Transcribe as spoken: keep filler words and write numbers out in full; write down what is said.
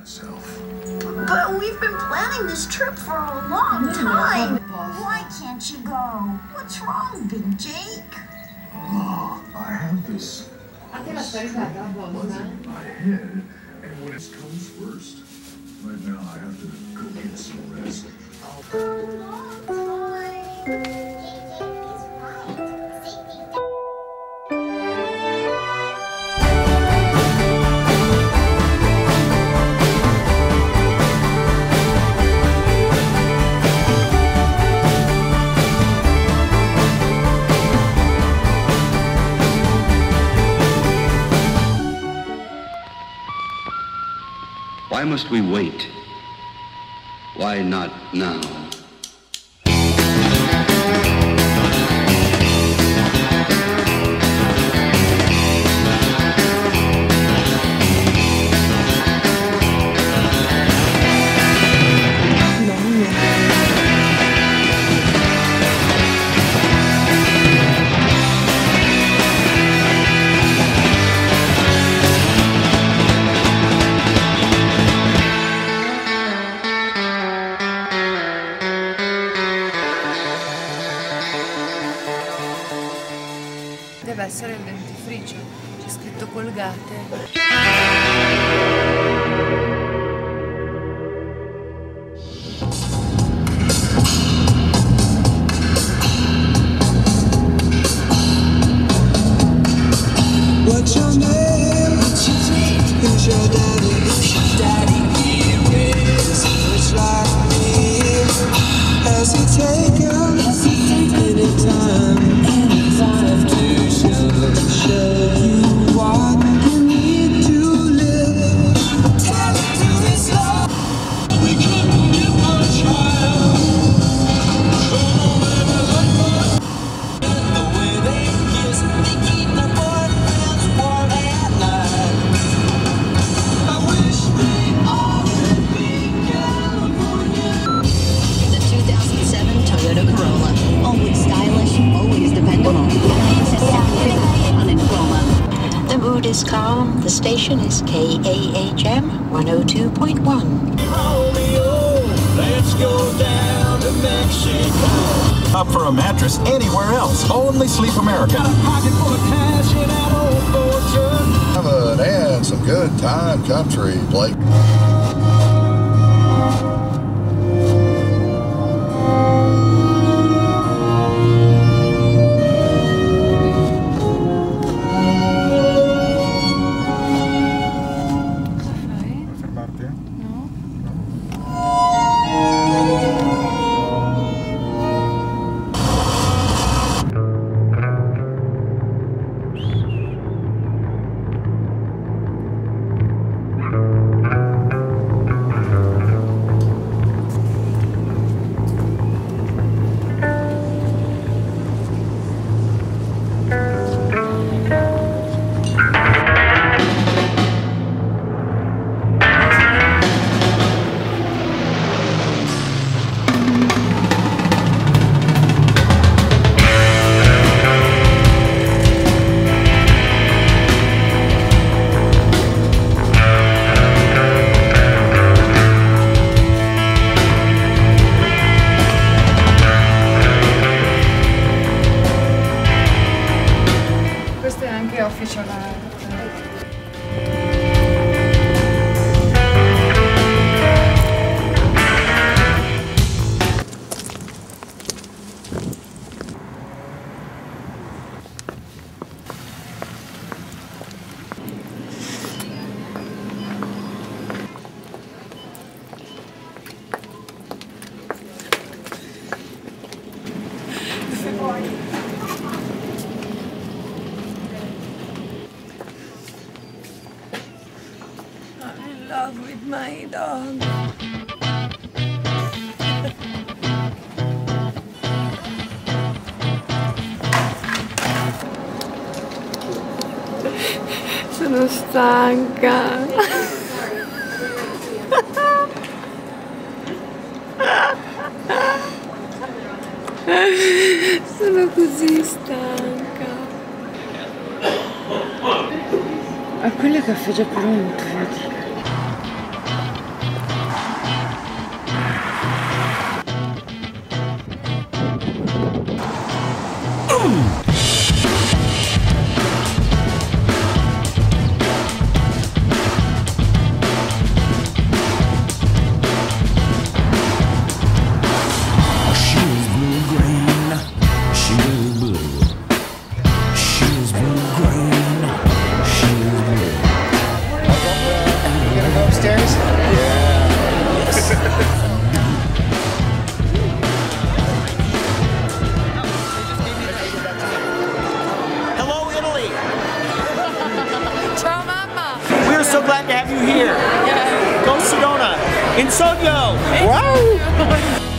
But we've been planning this trip for a long time. Why can't you go? What's wrong, Big Jake? Oh, I have this buzzing in my head, and what comes first? Right now, I have to go get some rest. Why must we wait? Why not now? Deve essere il dentifricio, c'è scritto Colgate. What's your name? Who's your daddy? Daddy here is rich like me. Has he taken any time? Show you what you need to live. Tell it to his love. We couldn't get much higher. Come on, baby, like fire. The way they kiss, they keep the boyfriends warm at night. I wish they all could be California. The two thousand seven Toyota Corolla. Always stylish, always dependable. The mood is calm. The station is K A H M one oh two point one. Romeo, let's go down to Mexico. Up for a mattress anywhere else. Only Sleep America. Got a pocket full of cash in that old Ford truck. And some good time country, Blake. Official art. Love with my dog. Sono stanca. Sono così stanca. Ah, quello è caffè già pronto, vedi. In sogno! Wow!